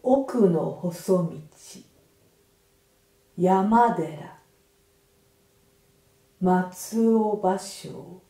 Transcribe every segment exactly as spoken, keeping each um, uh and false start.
奥の細道、山寺、松尾芭蕉。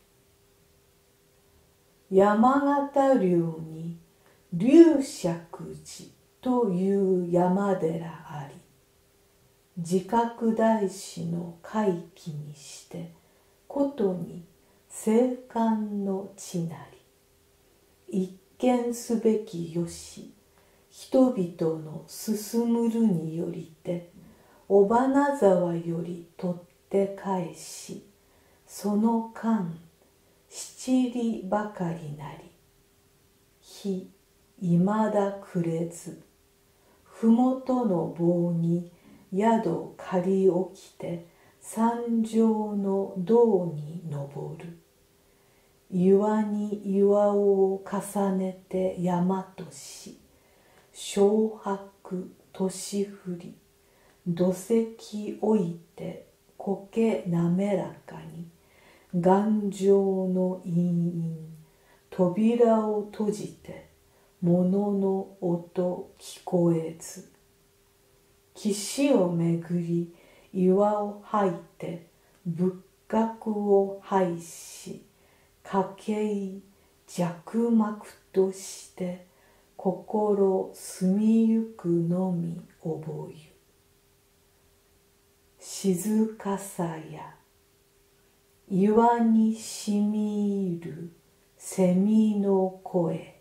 山形流に龍釈寺という山寺あり、自覚大師の回帰にしてことに聖観の地なり、一見すべきよし、人々の進むるによりて尾花沢より取って返し、その間七里ばかりなり、日いまだ暮れず、ふもとの棒に宿借り起きて山上の道に登る。岩に岩を重ねて山とし、小白年降り、土石置いて苔滑らかに、頑丈の陰々、扉を閉じて物の音聞こえず。岸をめぐり岩を吐いて仏閣を拝し、筧弱膜として心澄みゆくのみ覚ゆ。静かさや岩にしみ入る蝉の声、